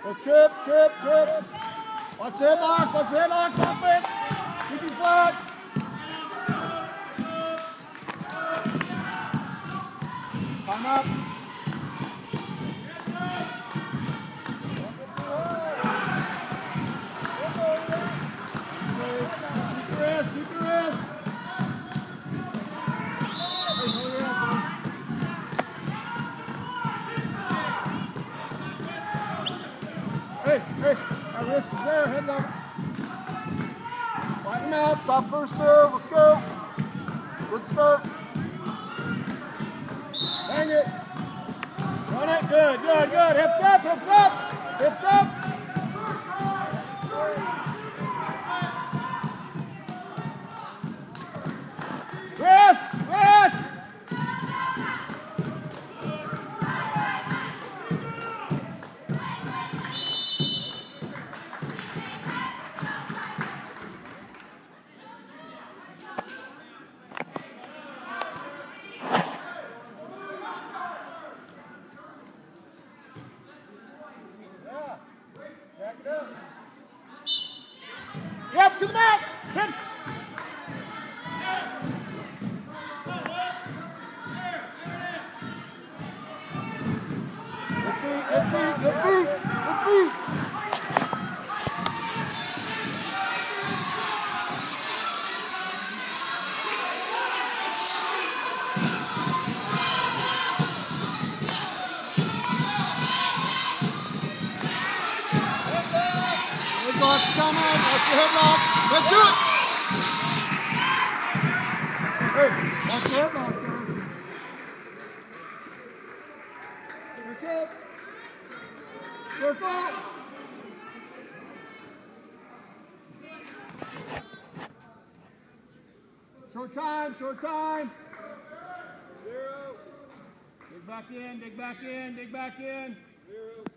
Trip, trip, trip. Watch the headlock, watch the headlock, stop it. Keep your flat. Time up. Keep your wrist, keep your wrist. Hey, our wrist is there, head up. Flatten them out, stop first move, let's go. Good start. Hang it. Run it, good, good, good. Hips up, hips up, hips up. Rest, rest. Yep, to the mat. Hips. Good feet, good feet, good feet, good feet. Headlock's coming. Watch your headlock. Let's do it. Hey, watch your headlock, guys. Your kick. Circle. Short time, short time. 0. Dig back in, dig back in, dig back in. 0.